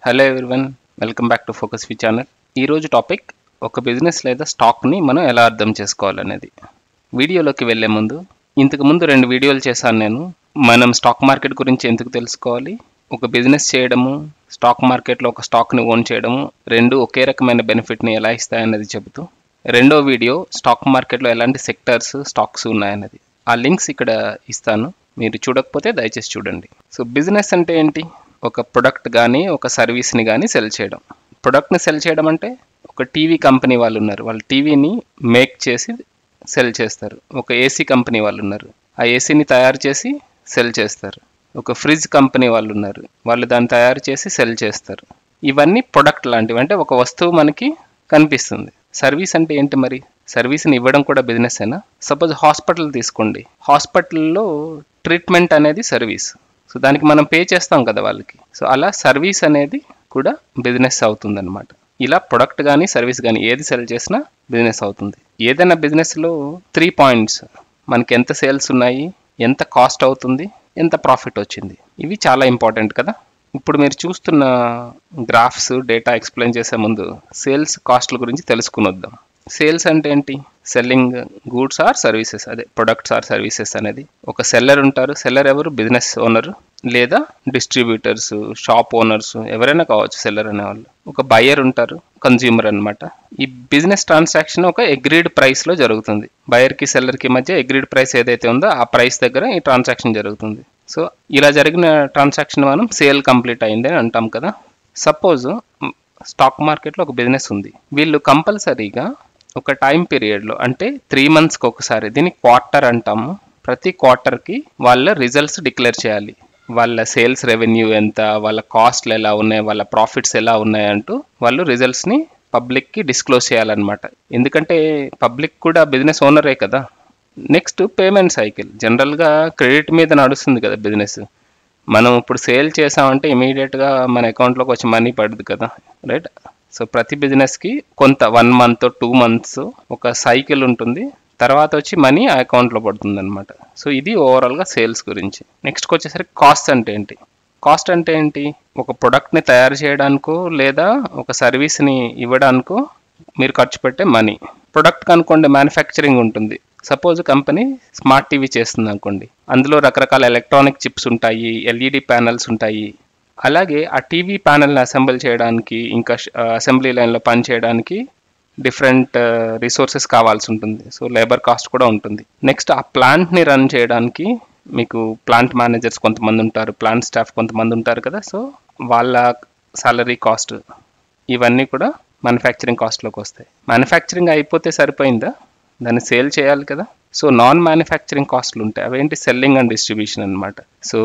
Hello everyone, welcome back to focus V channel. ఈరోజు topic ఒక business లేదా స్టాక్ని మనం ఎలా అర్థం చేసుకోవాలనేది. వీడియోలోకి వెళ్ళే ముందు ఇంతకుముందు 2 వీడియోలు చేశాను నేను. మనం స్టాక్ మార్కెట్ గురించి ఎందుకు తెలుసుకోవాలి, ఒక బిజినెస్ చేయడము, స్టాక్ మార్కెట్లో ఒక స్టాక్ని ఓన్ చేయడము, 2 ఒకే రకమైన బెనిఫిట్ని ఎలా ఇస్తాయన్నది చెబుతూ, రెండో వీడియో స్టాక్ మార్కెట్లో ఎలాంటి సెక్టర్స్ స్టాక్స్ ఉన్నాయన్నది. ఆ లింక్స్ ఇక్కడ ఇస్తాను, మీరు చూడకపోతే దయచేసి చూడండి. సో బిజినెస్ అంటే ఏంటి? ఒక ప్రొడక్ట్ కానీ ఒక సర్వీస్ని కానీ సెల్ చేయడం. ప్రొడక్ట్ని సెల్ చేయడం అంటే ఒక టీవీ కంపెనీ వాళ్ళు ఉన్నారు, వాళ్ళు టీవీని మేక్ చేసి సెల్ చేస్తారు. ఒక ఏసీ కంపెనీ వాళ్ళు ఉన్నారు, ఆ ఏసీని తయారు చేసి సెల్ చేస్తారు. ఒక ఫ్రిడ్జ్ కంపెనీ వాళ్ళు ఉన్నారు, వాళ్ళు దాన్ని తయారు చేసి సెల్ చేస్తారు. ఇవన్నీ ప్రొడక్ట్ లాంటివి, అంటే ఒక వస్తువు మనకి కనిపిస్తుంది. సర్వీస్ అంటే ఏంటి మరి? సర్వీస్ని ఇవ్వడం కూడా బిజినెస్ అయినా? సపోజ్ హాస్పిటల్ తీసుకోండి, హాస్పిటల్లో ట్రీట్మెంట్ అనేది సర్వీస్. సో దానికి మనం పే చేస్తాం కదా వాళ్ళకి. సో అలా సర్వీస్ అనేది కూడా బిజినెస్ అవుతుంది అనమాట. ఇలా ప్రొడక్ట్ కానీ సర్వీస్ కానీ ఏది సెల్ చేసినా బిజినెస్ అవుతుంది. ఏదైనా బిజినెస్లో 3 పాయింట్స్, మనకి ఎంత సేల్స్ ఉన్నాయి, ఎంత కాస్ట్ అవుతుంది, ఎంత ప్రాఫిట్ వచ్చింది, ఇవి చాలా ఇంపార్టెంట్ కదా. ఇప్పుడు మీరు చూస్తున్న గ్రాఫ్స్ డేటా ఎక్స్ప్లెయిన్ చేసే ముందు సేల్స్ కాస్ట్ల గురించి తెలుసుకుని వద్దాం. సేల్స్ అంటే ఏంటి? సెల్లింగ్ గూడ్స్ ఆర్ సర్వీసెస్, అదే ప్రొడక్ట్స్ ఆర్ సర్వీసెస్ అనేది. ఒక సెల్లర్ ఉంటారు, సెల్లర్ ఎవరు? బిజినెస్ ఓనర్ లేదా డిస్ట్రిబ్యూటర్స్, షాప్ ఓనర్స్, ఎవరైనా కావచ్చు సెల్లర్ అనేవాళ్ళు. ఒక బయర్ ఉంటారు, కన్జ్యూమర్ అనమాట. ఈ బిజినెస్ ట్రాన్సాక్షన్ ఒక అగ్రీడ్ ప్రైస్లో జరుగుతుంది. బయర్కి సెల్లర్కి మధ్య అగ్రీడ్ ప్రైస్ ఏదైతే ఉందో ఆ ప్రైస్ దగ్గర ఈ ట్రాన్సాక్షన్ జరుగుతుంది. సో ఇలా జరిగిన ట్రాన్సాక్షన్ మనం సేల్ కంప్లీట్ అయింది అని అంటాం కదా. సపోజ్ స్టాక్ మార్కెట్లో ఒక బిజినెస్ ఉంది, వీళ్ళు కంపల్సరీగా ఒక టైం పీరియడ్లో, అంటే 3 మంత్స్కి ఒకసారి, దీన్ని క్వార్టర్ అంటాము, ప్రతి క్వార్టర్కి వాళ్ళ రిజల్ట్స్ డిక్లేర్ చేయాలి. వాళ్ళ సేల్స్ రెవెన్యూ ఎంత, వాళ్ళ కాస్ట్లు ఎలా ఉన్నాయి, వాళ్ళ ప్రాఫిట్స్ ఎలా ఉన్నాయి అంటూ వాళ్ళు రిజల్ట్స్ని పబ్లిక్కి డిస్క్లోజ్ చేయాలన్నమాట. ఎందుకంటే పబ్లిక్ కూడా బిజినెస్ ఓనరే కదా. Next payment cycle. జనరల్గా క్రెడిట్ మీద నడుస్తుంది కదా బిజినెస్. మనం ఇప్పుడు సేల్ చేసామంటే ఇమీడియట్గా మన అకౌంట్లోకి వచ్చి మనీ పడుతుంది కదా, రైట్? సో ప్రతి బిజినెస్కి కొంత 1 మంత్ 2 మంత్స్ ఒక సైకిల్ ఉంటుంది, తర్వాత వచ్చి మనీ ఆ అకౌంట్లో పడుతుంది అనమాట. సో ఇది ఓవరాల్గా సేల్స్ గురించి. నెక్స్ట్కి వచ్చేసరికి కాస్ట్ అంటే ఏంటి? కాస్ట్ అంటే ఏంటి? ఒక ప్రొడక్ట్ని తయారు చేయడానికో లేదా ఒక సర్వీస్ని ఇవ్వడానికో మీరు ఖర్చు పెట్టే మనీ. ప్రొడక్ట్ కనుకోండి మ్యానుఫ్యాక్చరింగ్ ఉంటుంది. సపోజ్ కంపెనీ స్మార్ట్ టీవీ చేస్తుంది అనుకోండి, అందులో రకరకాల ఎలక్ట్రానిక్ చిప్స్ ఉంటాయి, ఎల్ఈడి ప్యానల్స్ ఉంటాయి. అలాగే ఆ టీవీ ప్యానల్ని అసెంబుల్ చేయడానికి, ఇంకా అసెంబ్లీ లైన్లో పనిచేయడానికి డిఫరెంట్ రిసోర్సెస్ కావాల్సి ఉంటుంది. సో లేబర్ కాస్ట్ కూడా ఉంటుంది. నెక్స్ట్ ఆ ప్లాంట్ని రన్ చేయడానికి మీకు ప్లాంట్ మేనేజర్స్ కొంతమంది ఉంటారు, ప్లాంట్ స్టాఫ్ కొంతమంది ఉంటారు కదా. సో వాళ్ళ సాలరీ కాస్ట్, ఇవన్నీ కూడా మ్యానుఫ్యాక్చరింగ్ కాస్ట్లోకి వస్తాయి. మ్యానుఫ్యాక్చరింగ్ అయిపోతే సరిపోయిందా? దాన్ని సేల్ చేయాలి కదా. సో నాన్ మ్యానుఫ్యాక్చరింగ్ కాస్ట్లు ఉంటాయి, అవేంటి? సెల్లింగ్ అండ్ డిస్ట్రిబ్యూషన్ అనమాట. సో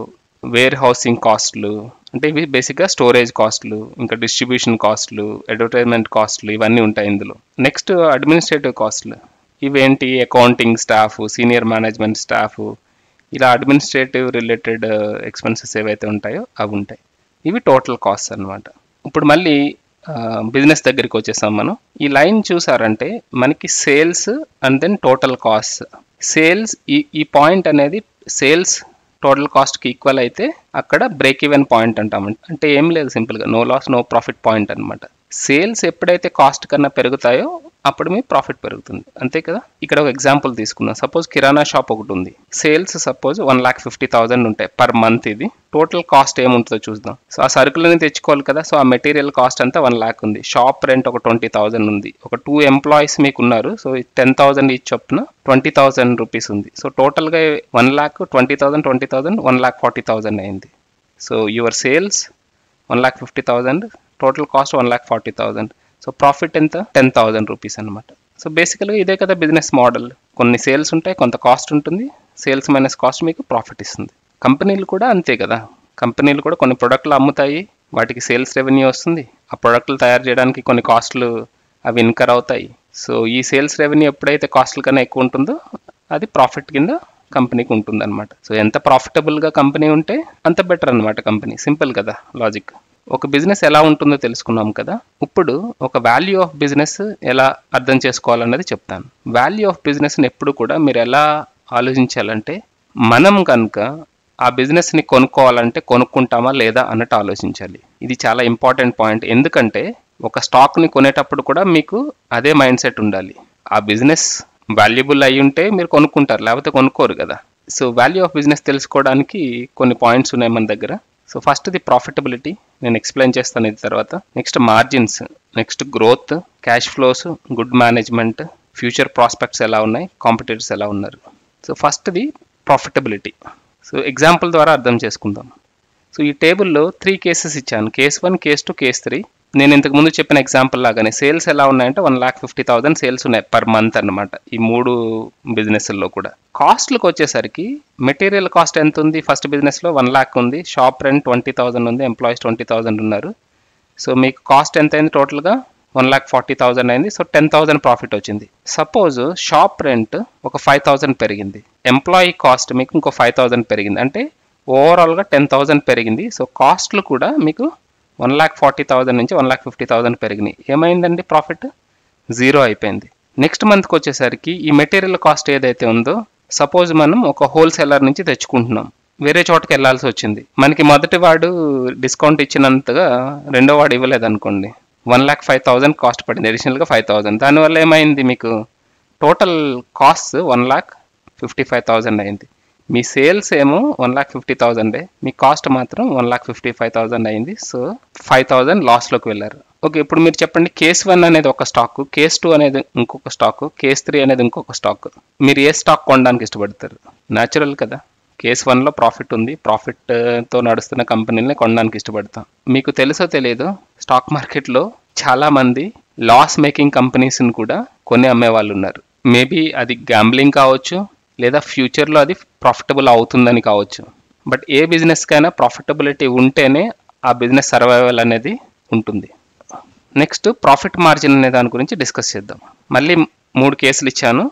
వేర్ హౌసింగ్ కాస్ట్లు, అంటే ఇవి బేసిక్గా స్టోరేజ్ కాస్ట్లు, ఇంకా డిస్ట్రిబ్యూషన్ కాస్ట్లు, అడ్వర్టైజ్మెంట్ కాస్ట్లు, ఇవన్నీ ఉంటాయి ఇందులో. నెక్స్ట్ అడ్మినిస్ట్రేటివ్ కాస్ట్లు, ఇవేంటి? Accounting staff, senior management staff, ఇలా అడ్మినిస్ట్రేటివ్ రిలేటెడ్ ఎక్స్పెన్సెస్ ఏవైతే ఉంటాయో అవి ఉంటాయి. ఇవి టోటల్ కాస్ట్ అనమాట. ఇప్పుడు మళ్ళీ బిజినెస్ దగ్గరికి వచ్చేసాం మనం. ఈ లైన్ చూసారంటే మనకి sales and then total cost. Sales, ఈ పాయింట్ అనేది సేల్స్ టోటల్ కాస్ట్కి ఈక్వల్ అయితే అక్కడ బ్రేక్ ఈవెన్ పాయింట్ అంటామంట. అంటే ఏం లేదు, సింపుల్గా no loss no profit point అనమాట. సేల్స్ ఎప్పుడైతే కాస్ట్ కన్నా పెరుగుతాయో అప్పుడు మీ ప్రాఫిట్ పెరుగుతుంది, అంతే కదా. ఇక్కడ ఒక ఎగ్జాంపుల్ తీసుకుందాం. సపోజ్ కిరాణా షాప్ ఒకటి ఉంది, సేల్స్ సపోజ్ 1,50,000 ఉంటాయి పర్ మంత్. ఇది టోటల్ కాస్ట్ ఏముంటుందో చూద్దాం. సో ఆ సరుకులని తెచ్చుకోవాలి కదా. సో ఆ మెటీరియల్ కాస్ట్ అంతా 1 lakh ఉంది. షాప్ రెంట్ ఒక 20,000 ఉంది. ఒక 2 ఎంప్లాయీస్ మీకు ఉన్నారు. సో 10,000 ఈచ్ చొప్పున 20,000 రూపీస్ ఉంది. సో టోటల్గా 1 lakh 20,000 20,000 1,40,000 అయింది. So your sales 1,50,000, total cost 1,40,000. So profit ఎంత? 10,000 రూపీస్ అనమాట. సో బేసికల్గా ఇదే కదా బిజినెస్ మోడల్. కొన్ని సేల్స్ ఉంటాయి, కొంత కాస్ట్ ఉంటుంది, సేల్స్ మైనస్ కాస్ట్ మీకు ప్రాఫిట్ ఇస్తుంది. కంపెనీలు కూడా అంతే కదా. కంపెనీలు కూడా కొన్ని ప్రొడక్ట్లు అమ్ముతాయి, వాటికి సేల్స్ రెవెన్యూ వస్తుంది. ఆ ప్రొడక్ట్లు తయారు చేయడానికి కొన్ని కాస్ట్లు అవి ఇన్కర్ అవుతాయి. సో ఈ సేల్స్ రెవెన్యూ ఎప్పుడైతే కాస్ట్ల కన్నా ఎక్కువ ఉంటుందో అది ప్రాఫిట్ కింద కంపెనీకి ఉంటుంది అనమాట. సో ఎంత ప్రాఫిటబుల్గా కంపెనీ ఉంటే అంత బెటర్ అనమాట కంపెనీ. సింపుల్ కదా లాజిక్. ఒక బిజినెస్ ఎలా ఉంటుందో తెలుసుకున్నాం కదా. ఇప్పుడు ఒక వాల్యూ ఆఫ్ బిజినెస్ ఎలా అర్థం చేసుకోవాలన్నది చెప్తాను. వాల్యూ ఆఫ్ బిజినెస్ని ఎప్పుడు కూడా మీరు ఎలా ఆలోచించాలంటే, మనం కనుక ఆ బిజినెస్ని కొనుక్కోవాలంటే కొనుక్కుంటామా లేదా అన్నట్టు ఆలోచించాలి. ఇది చాలా ఇంపార్టెంట్ పాయింట్. ఎందుకంటే ఒక స్టాక్ని కొనేటప్పుడు కూడా మీకు అదే మైండ్ సెట్ ఉండాలి. ఆ బిజినెస్ వాల్యుబుల్ అయి ఉంటే మీరు కొనుక్కుంటారు, లేకపోతే కొనుక్కోరు కదా. సో వాల్యూ ఆఫ్ బిజినెస్ తెలుసుకోవడానికి కొన్ని పాయింట్స్ ఉన్నాయి మన దగ్గర. సో ఫస్ట్ ది ప్రాఫిటబిలిటీ, నేను ఎక్స్ప్లెయిన్ చేస్తాను ఇది తర్వాత. Next margins, next growth, cash flows, good management, future prospects ఎలా ఉన్నాయి, కాంపిటేటర్స్ ఎలా ఉన్నారు. సో ఫస్ట్ది ప్రాఫిటబిలిటీ. సో ఎగ్జాంపుల్ ద్వారా అర్థం చేసుకుందాం. సో ఈ టేబుల్లో 3 కేసెస్ ఇచ్చాను, కేస్ 1, కేస్ 2, కేస్ 3. నేను ఇంతకు ముందు చెప్పిన ఎగ్జాంపుల్ లాగానే సేల్స్ ఎలా ఉన్నాయంటే 1,50,000 సేల్స్ ఉన్నాయి పర్ మంత్ అన్నమాట ఈ 3 బిజినెస్ల్లో కూడా. కాస్ట్లకు వచ్చేసరికి మెటీరియల్ కాస్ట్ ఎంత ఉంది, ఫస్ట్ బిజినెస్లో 1 lakh ఉంది, షాప్ రెంట్ 20,000 ఉంది, ఎంప్లాయీస్ 20,000 ఉన్నారు. సో మీకు కాస్ట్ ఎంత అయింది టోటల్గా 1,40,000 అయింది. సో 10,000 ప్రాఫిట్ వచ్చింది. సపోజ్ షాప్ రెంట్ ఒక 5,000 పెరిగింది, ఎంప్లాయీ కాస్ట్ మీకు ఇంకో 5,000 పెరిగింది, అంటే ఓవరాల్గా 10,000 పెరిగింది. సో కాస్ట్లు కూడా మీకు 1,40,000 నుంచి 1,50,000 పెరిగినాయి. ఏమైందండి ప్రాఫిట్? 0 అయిపోయింది. నెక్స్ట్ మంత్కి వచ్చేసరికి ఈ మెటీరియల్ కాస్ట్ ఏదైతే ఉందో, సపోజ్ మనం ఒక హోల్సేలర్ నుంచి తెచ్చుకుంటున్నాం, వేరే చోటకి వెళ్ళాల్సి వచ్చింది. మనకి మొదటి వాడు డిస్కౌంట్ ఇచ్చినంతగా రెండో వాడు ఇవ్వలేదు అనుకోండి, 1,05,000 కాస్ట్ పడింది, అడిషనల్గా 5,000. దానివల్ల ఏమైంది, మీకు టోటల్ కాస్ట్ 1,55,000 అయింది. మీ సేల్స్ ఏమో 1,50,000, మీ కాస్ట్ మాత్రం 1,55,000 అయింది. సో 5,000 లాస్లోకి వెళ్ళారు. ఓకే, ఇప్పుడు మీరు చెప్పండి, కేస్ 1 అనేది ఒక స్టాక్, కేస్ 2 అనేది ఇంకొక స్టాక్, కేస్ 3 అనేది ఇంకొక స్టాక్. మీరు ఏ స్టాక్ కొనడానికి ఇష్టపడతారు? న్యాచురల్ కదా, కేస్ 1లో ప్రాఫిట్ ఉంది, ప్రాఫిట్తో నడుస్తున్న కంపెనీని కొనడానికి ఇష్టపడతాం. మీకు తెలుసో తెలియదో, స్టాక్ మార్కెట్లో చాలామంది లాస్ మేకింగ్ కంపెనీస్ని కూడా కొని అమ్మే వాళ్ళు ఉన్నారు. మేబీ అది గ్యాంబ్లింగ్ కావచ్చు, లేదా ఫ్యూచర్లో అది ప్రాఫిటబుల్ అవుతుందని కావచ్చు. బట్ ఏ బిజినెస్కైనా ప్రాఫిటబిలిటీ ఉంటేనే ఆ బిజినెస్ సర్వైవల్ అనేది ఉంటుంది. నెక్స్ట్ ప్రాఫిట్ మార్జిన్ అనే దాని గురించి డిస్కస్ చేద్దాం. మళ్ళీ 3 కేసులు ఇచ్చాను,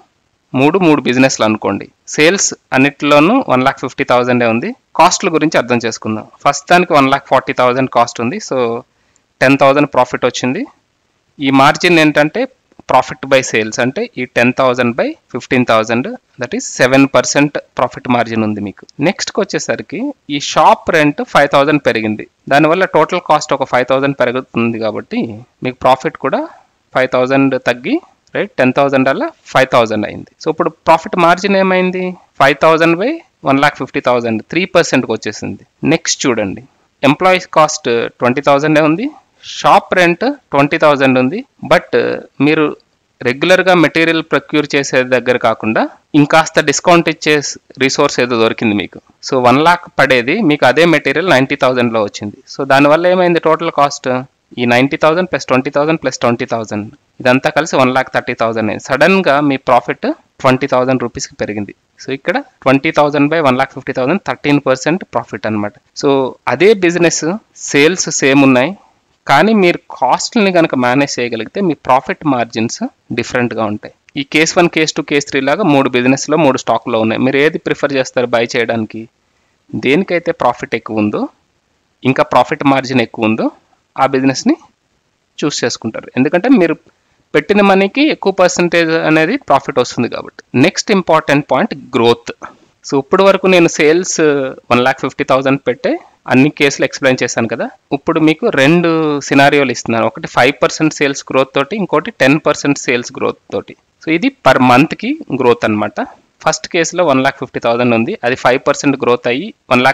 3 బిజినెస్లు అనుకోండి. సేల్స్ అన్నిటిలోనూ 1,50,000 ఉంది. కాస్ట్ల గురించి అర్థం చేసుకుందాం. ఫస్ట్ దానికి 1,40,000 కాస్ట్ ఉంది, సో 10,000 ప్రాఫిట్ వచ్చింది. ఈ మార్జిన్ ఏంటంటే ప్రాఫిట్ బై సేల్స్, అంటే ఈ 10,000 by 15,000, that is 7% profit margin ఉంది మీకు. నెక్స్ట్కి వచ్చేసరికి ఈ షాప్ రెంట్ 5,000 పెరిగింది, దానివల్ల టోటల్ కాస్ట్ ఒక 5,000 పెరుగుతుంది, కాబట్టి మీకు ప్రాఫిట్ కూడా 5,000 తగ్గి రైట్ 10,000 అలా 5,000 అయింది. సో ఇప్పుడు ప్రాఫిట్ మార్జిన్ ఏమైంది, 5,000 బై 1,50,000, 3%కి వచ్చేసింది. నెక్స్ట్ చూడండి, ఎంప్లాయీస్ కాస్ట్ 20,000 ఉంది, షాప్ రెంట్ 20,000 ఉంది. బట్ మీరు రెగ్యులర్గా మెటీరియల్ ప్రొక్యూర్ చేసే దగ్గర కాకుండా ఇంకాస్త డిస్కౌంట్ ఇచ్చే రిసోర్స్ ఏదో దొరికింది మీకు. సో 1 lakh పడేది మీకు అదే మెటీరియల్ 90,000లో వచ్చింది. సో దానివల్ల ఏమైంది, టోటల్ కాస్ట్ ఈ 90,000 ప్లస్ 20,000 ప్లస్ 20,000 ఇదంతా కలిసి 1,30,000 అయింది. సడన్గా మీ ప్రాఫిట్ 20,000 రూపీస్కి పెరిగింది. సో ఇక్కడ 20,000 బై 1,50,000, 13% ప్రాఫిట్ అనమాట. సో అదే బిజినెస్ సేల్స్ సేమ్ ఉన్నాయి, కానీ మీరు కాస్ట్ని కనుక మేనేజ్ చేయగలిగితే మీ ప్రాఫిట్ మార్జిన్స్ డిఫరెంట్గా ఉంటాయి. ఈ కేస్ 1, కేస్ 2, కేస్ 3 లాగా 3 బిజినెస్లో 3 స్టాక్లో ఉన్నాయి. మీరు ఏది ప్రిఫర్ చేస్తారు బై చేయడానికి? దేనికైతే ప్రాఫిట్ ఎక్కువ ఉందో, ఇంకా ప్రాఫిట్ మార్జిన్ ఎక్కువ ఉందో ఆ బిజినెస్ని చూస్ చేసుకుంటారు, ఎందుకంటే మీరు పెట్టిన మనీకి ఎక్కువ పర్సంటేజ్ అనేది ప్రాఫిట్ వస్తుంది కాబట్టి. Next important point growth. So ఇప్పటి వరకు నేను సేల్స్ 1,50,000 పెట్టే అన్ని కేసులు ఎక్స్ప్లెయిన్ చేశాను కదా. ఇప్పుడు మీకు 2 సినారియోలు ఇస్తున్నాను, ఒకటి 5% సేల్స్ గ్రోత్ తోటి, ఇంకోటి 10% సేల్స్ గ్రోత్ తోటి. సో ఇది పర్ మంత్కి గ్రోత్ అనమాట. ఫస్ట్ కేసులో 1,50,000 ఉంది, అది 5% గ్రోత్ అయ్యి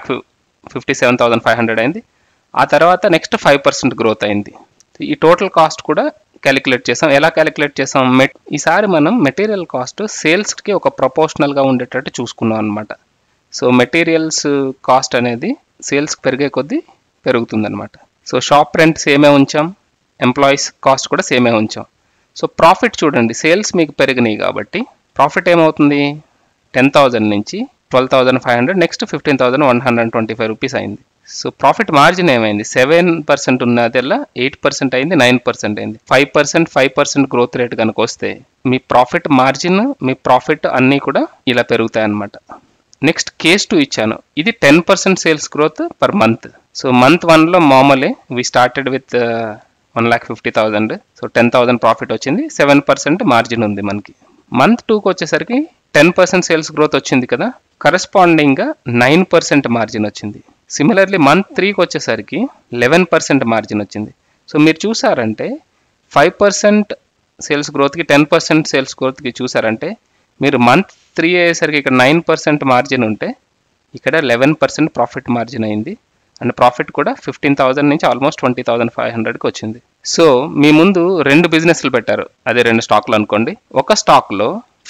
1,57,500 అయింది. ఆ తర్వాత నెక్స్ట్ 5% గ్రోత్ అయింది. ఈ టోటల్ కాస్ట్ కూడా క్యాలిక్యులేట్ చేసాం. ఎలా క్యాలిక్యులేట్ చేసాం, ఈసారి మనం మెటీరియల్ కాస్ట్ సేల్స్కి ఒక ప్రపోర్షనల్గా ఉండేటట్టు చూసుకున్నాం అనమాట. సో మెటీరియల్స్ కాస్ట్ అనేది సేల్స్కి పెరిగే కొద్దీ పెరుగుతుందన్నమాట. సో షాప్ రెంట్ సేమే ఉంచాం, ఎంప్లాయీస్ కాస్ట్ కూడా సేమే ఉంచాం. సో ప్రాఫిట్ చూడండి, సేల్స్ మీకు పెరిగినాయి కాబట్టి ప్రాఫిట్ ఏమవుతుంది, 10,000 నుంచి 12,500, నెక్స్ట్ 15,125 రూపీస్ అయింది. సో ప్రాఫిట్ మార్జిన్ ఏమైంది, 7% ఉన్నదల్లా 8% అయింది, 9% అయింది. 5% గ్రోత్ రేట్ కనుక వస్తే మీ ప్రాఫిట్ మార్జిన్, మీ ప్రాఫిట్ అన్నీ కూడా ఇలా పెరుగుతాయి అన్నమాట. నెక్స్ట్ కేస్ 2 ఇచ్చాను, ఇది 10% sales growth per month. So month 1లో మామూలే we started with 1,50,000, so 10,000 profit వచ్చింది, 7% మార్జిన్ ఉంది మనకి. మంత్ 2కి వచ్చేసరికి 10% సేల్స్ గ్రోత్ వచ్చింది కదా, కరెస్పాండింగ్గా 9% మార్జిన్ వచ్చింది. సిమిలర్లీ మంత్ 3కి వచ్చేసరికి 11% మార్జిన్ వచ్చింది. సో మీరు చూసారంటే 5% సేల్స్ గ్రోత్కి 10% సేల్స్ గ్రోత్కి చూసారంటే మీరు మంత్ 3 అయ్యేసరికి ఇక్కడ 9% మార్జిన్ ఉంటే ఇక్కడ 11% ప్రాఫిట్ మార్జిన్ అయింది. అండ్ ప్రాఫిట్ కూడా 15,000 నుంచి ఆల్మోస్ట్ 20,500కి వచ్చింది. సో మీ ముందు 2 బిజినెస్లు పెట్టారు, అదే 2 స్టాక్లు అనుకోండి. ఒక స్టాక్లో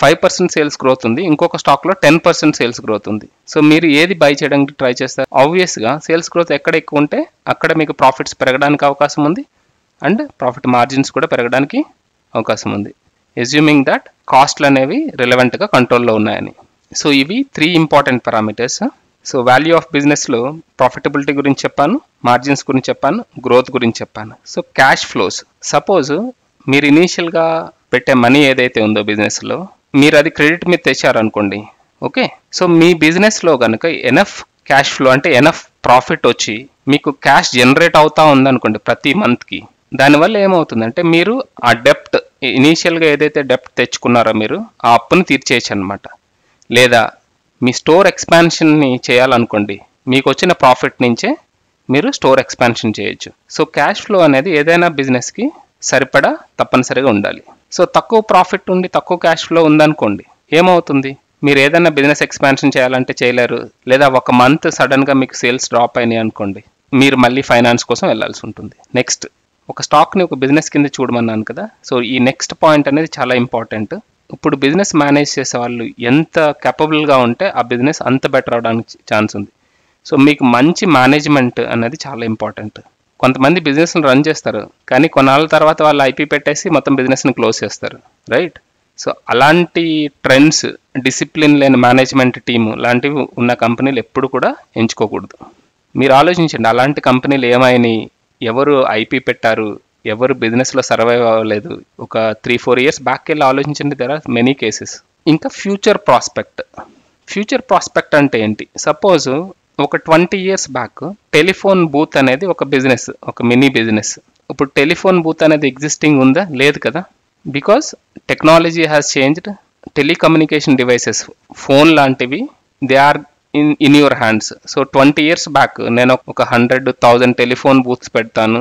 5% సేల్స్ గ్రోత్ ఉంది, ఇంకొక స్టాక్లో 10% సేల్స్ గ్రోత్ ఉంది. సో మీరు ఏది బై చేయడానికి ట్రై చేస్తారు? ఆబ్వియస్గా సేల్స్ గ్రోత్ ఎక్కడ ఎక్కువ ఉంటే అక్కడ మీకు ప్రాఫిట్స్ పెరగడానికి అవకాశం ఉంది అండ్ ప్రాఫిట్ మార్జిన్స్ కూడా పెరగడానికి అవకాశం ఉంది, అస్యూమింగ్ దట్ కాస్ట్లు అనేవి రిలవెంట్గా కంట్రోల్లో ఉన్నాయని. సో ఇవి 3 important parameters. So value of బిజినెస్లో ప్రాఫిటబిలిటీ గురించి చెప్పాను, మార్జిన్స్ గురించి చెప్పాను, గ్రోత్ గురించి చెప్పాను. సో క్యాష్ ఫ్లోస్, సపోజ్ మీరు ఇనీషియల్గా పెట్టే మనీ ఏదైతే ఉందో బిజినెస్లో మీరు అది క్రెడిట్ మీద తెచ్చారనుకోండి. ఓకే, సో మీ బిజినెస్లో కనుక ఎనఫ్ క్యాష్ ఫ్లో అంటే ఎనఫ్ ప్రాఫిట్ వచ్చి మీకు క్యాష్ జనరేట్ అవుతా ఉందనుకోండి ప్రతి మంత్కి, దానివల్ల ఏమవుతుందంటే మీరు ఆ డెప్ట్ ఇనీషియల్గా ఏదైతే డెప్ట్ తెచ్చుకున్నారో మీరు ఆ అప్పును తీర్చేయచ్చు అనమాట. లేదా మీ స్టోర్ ఎక్స్పాన్షన్ని చేయాలనుకోండి, మీకు వచ్చిన ప్రాఫిట్ నుంచే మీరు స్టోర్ ఎక్స్పాన్షన్ చేయొచ్చు. సో క్యాష్ ఫ్లో అనేది ఏదైనా బిజినెస్కి సరిపడా తప్పనిసరిగా ఉండాలి. సో తక్కువ ప్రాఫిట్ ఉండి తక్కువ క్యాష్ ఫ్లో ఉందనుకోండి, ఏమవుతుంది? మీరు ఏదైనా బిజినెస్ ఎక్స్పాన్షన్ చేయాలంటే చేయలేరు. లేదా ఒక మంత్ సడన్గా మీకు సేల్స్ డ్రాప్ అయినాయి అనుకోండి, మీరు మళ్ళీ ఫైనాన్స్ కోసం వెళ్ళాల్సి ఉంటుంది. నెక్స్ట్, ఒక స్టాక్ని ఒక బిజినెస్ కింద చూడమన్నాను కదా. సో ఈ నెక్స్ట్ పాయింట్ అనేది చాలా ఇంపార్టెంట్. ఇప్పుడు బిజినెస్ మేనేజ్ చేసే వాళ్ళు ఎంత కేపబుల్గా ఉంటే ఆ బిజినెస్ అంత బెటర్ అవడానికి ఛాన్స్ ఉంది. సో మీకు మంచి మేనేజ్మెంట్ అనేది చాలా ఇంపార్టెంట్. కొంతమంది బిజినెస్ని రన్ చేస్తారు, కానీ కొన్నాళ్ళ తర్వాత వాళ్ళు ఐపీ పెట్టేసి మొత్తం బిజినెస్ని క్లోజ్ చేస్తారు, రైట్? సో అలాంటి ట్రెండ్స్, డిసిప్లిన్ లేని మేనేజ్మెంట్ టీము లాంటివి ఉన్న కంపెనీలు ఎప్పుడు కూడా ఎంచుకోకూడదు. మీరు ఆలోచించండి, అలాంటి కంపెనీలు ఏమైనాయి, ఎవరు ఐపీ పెట్టారు, ఎవరు బిజినెస్లో సర్వైవ్ అవ్వలేదు. ఒక 3-4 ఇయర్స్ బ్యాక్ వెళ్ళి ఆలోచించండి, దెర్ ఆర్ మెనీ కేసెస్. ఇంకా ఫ్యూచర్ ప్రాస్పెక్ట్. ఫ్యూచర్ ప్రాస్పెక్ట్ అంటే ఏంటి? సపోజ్ ఒక 20 ఇయర్స్ బ్యాక్ టెలిఫోన్ బూత్ అనేది ఒక బిజినెస్, ఒక మినీ బిజినెస్. ఇప్పుడు టెలిఫోన్ బూత్ అనేది ఎగ్జిస్టింగ్ ఉందా? లేదు కదా. Because technology has changed. Telecommunication devices, phone లాంటివి, they are in your hands. So 20 years back నేను ఒక 100,000 టెలిఫోన్ బూత్స్ పెడతాను,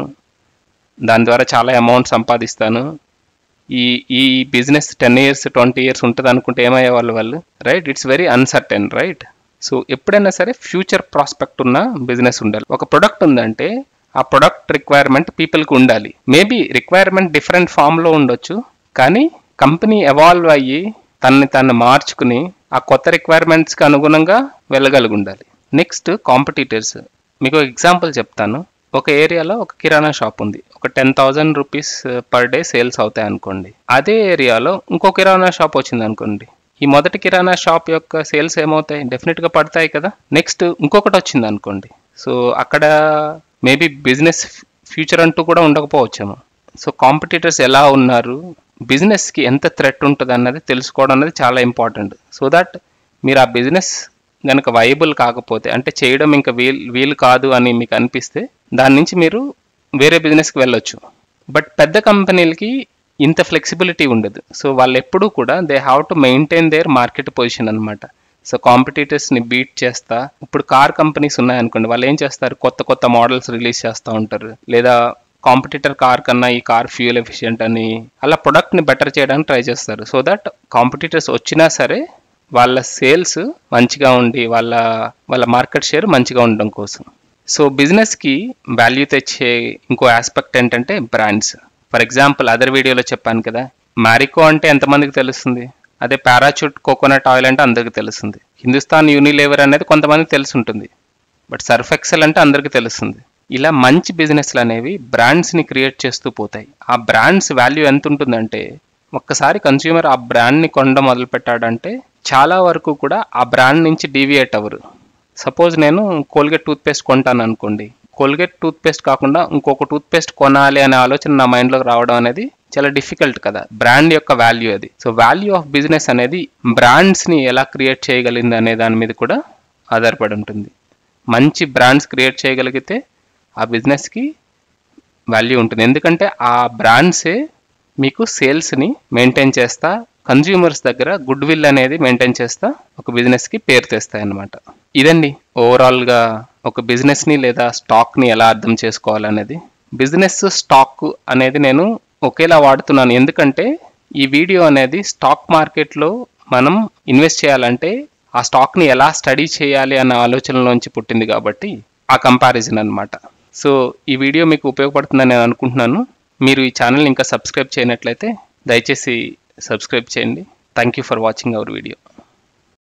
దాని ద్వారా చాలా అమౌంట్ సంపాదిస్తాను, ఈ బిజినెస్ 10 ఇయర్స్ 20 ఇయర్స్ ఉంటుంది అనుకుంటే ఏమయ్యే వాళ్ళు, right? It's very uncertain, right? So ఎప్పుడైనా సరే ఫ్యూచర్ ప్రాస్పెక్ట్ ఉన్న బిజినెస్ ఉండాలి. ఒక ప్రొడక్ట్ ఉందంటే ఆ ప్రొడక్ట్ రిక్వైర్మెంట్ పీపుల్కి ఉండాలి. మేబీ రిక్వైర్మెంట్ డిఫరెంట్ ఫామ్లో ఉండొచ్చు, కానీ కంపెనీ ఎవాల్వ్ అయ్యి తను మార్చుకుని ఆ కొత్త రిక్వైర్మెంట్స్కి అనుగుణంగా వెళ్ళగలిగి ఉండాలి. Next, competitors. మీకు ఎగ్జాంపుల్ చెప్తాను. ఒక ఏరియాలో ఒక కిరాణా షాప్ ఉంది, ఒక 10,000 రూపీస్ పర్ డే సేల్స్ అవుతాయి అనుకోండి. అదే ఏరియాలో ఇంకో కిరాణా షాప్ వచ్చింది అనుకోండి, ఈ మొదటి కిరాణా షాప్ యొక్క సేల్స్ ఏమవుతాయి? డెఫినెట్గా పడతాయి కదా. నెక్స్ట్ ఇంకొకటి వచ్చింది అనుకోండి, సో అక్కడ మేబీ బిజినెస్ ఫ్యూచర్ అంటూ కూడా ఉండకపోవచ్చేమో. సో కాంపిటీటర్స్ ఎలా ఉన్నారు, బిజినెస్కి ఎంత థ్రెట్ ఉంటుంది అన్నది తెలుసుకోవడం అనేది చాలా ఇంపార్టెంట్. సో దట్ మీరు ఆ బిజినెస్ కనుక వైబుల్ కాకపోతే, అంటే చేయడం ఇంకా వీలు కాదు అని మీకు అనిపిస్తే దాని నుంచి మీరు వేరే బిజినెస్కి వెళ్ళొచ్చు. బట్ పెద్ద కంపెనీలకి ఇంత ఫ్లెక్సిబిలిటీ ఉండదు. సో వాళ్ళు ఎప్పుడూ కూడా they have to maintain their market position అనమాట. సో కాంపిటీటర్స్ని బీట్ చేస్తా. ఇప్పుడు కార్ కంపెనీస్ ఉన్నాయనుకోండి, వాళ్ళు ఏం చేస్తారు? కొత్త మోడల్స్ రిలీజ్ చేస్తూ ఉంటారు, లేదా కాంపిటీటర్ కార్ కన్నా ఈ కార్ ఫ్యూయల్ ఎఫిషియెంట్ అని అలా ప్రొడక్ట్ని బెటర్ చేయడానికి ట్రై చేస్తారు. సో దట్ కాంపిటీటర్స్ వచ్చినా సరే వాళ్ళ సేల్స్ మంచిగా ఉండి వాళ్ళ మార్కెట్ షేర్ మంచిగా ఉండడం కోసం. సో బిజినెస్కి వాల్యూ తెచ్చే ఇంకో ఆస్పెక్ట్ ఏంటంటే బ్రాండ్స్. ఫర్ ఎగ్జాంపుల్ అదర్ వీడియోలో చెప్పాను కదా, మ్యారికో అంటే ఎంతమందికి తెలుస్తుంది? అదే పారాచూట్ కోకోనట్ ఆయిల్ అంటే అందరికీ తెలుస్తుంది. హిందుస్థాన్ యూనిలీవర్ అనేది కొంతమందికి తెలిసి ఉంటుంది, బట్ సర్ఫ్ ఎక్సెల్ అంటే అందరికీ తెలుస్తుంది. ఇలా మంచి బిజినెస్లు అనేవి బ్రాండ్స్ని క్రియేట్ చేస్తూ పోతాయి. ఆ బ్రాండ్స్ వాల్యూ ఎంత ఉంటుందంటే, ఒక్కసారి కన్స్యూమర్ ఆ బ్రాండ్ని కొనడం మొదలు పెట్టాడంటే చాలా వరకు కూడా ఆ బ్రాండ్ నుంచి డీవియేట్ అవ్వరు. సపోజ్ నేను కోల్గేట్ టూత్పేస్ట్ కొంటాను అనుకోండి, కోల్గేట్ టూత్పేస్ట్ కాకుండా ఇంకొక టూత్పేస్ట్ కొనాలి అనే ఆలోచన నా మైండ్లోకి రావడం అనేది చాలా డిఫికల్ట్ కదా. బ్రాండ్ యొక్క వాల్యూ అది. సో వాల్యూ ఆఫ్ బిజినెస్ అనేది బ్రాండ్స్ని ఎలా క్రియేట్ చేయగలిగింది అనే దాని మీద కూడా ఆధారపడి ఉంటుంది. మంచి బ్రాండ్స్ క్రియేట్ చేయగలిగితే ఆ బిజినెస్కి వాల్యూ ఉంటుంది, ఎందుకంటే ఆ బ్రాండ్సే మీకు సేల్స్ని మెయింటైన్ చేస్తా కన్జ్యూమర్స్ దగ్గర గుడ్ విల్ అనేది మెయింటైన్ చేస్తా ఒక బిజినెస్కి పేరు తెస్తాయి అన్నమాట. ఇదండి ఓవరాల్గా ఒక బిజినెస్ని లేదా స్టాక్ని ఎలా అర్థం చేసుకోవాలనేది. బిజినెస్ స్టాక్ అనేది నేను ఒకేలా వాడుతున్నాను, ఎందుకంటే ఈ వీడియో అనేది స్టాక్ మార్కెట్లో మనం ఇన్వెస్ట్ చేయాలంటే ఆ స్టాక్ని ఎలా స్టడీ చేయాలి అన్న ఆలోచనలోంచి పుట్టింది కాబట్టి ఆ కంపారిజన్ అనమాట. సో ఈ వీడియో మీకు ఉపయోగపడుతుందని నేను అనుకుంటున్నాను. మీరు ఈ ఛానల్ని ఇంకా సబ్స్క్రైబ్ చేయనట్లయితే దయచేసి సబ్స్క్రైబ్ చేయండి. Thank you for watching our video.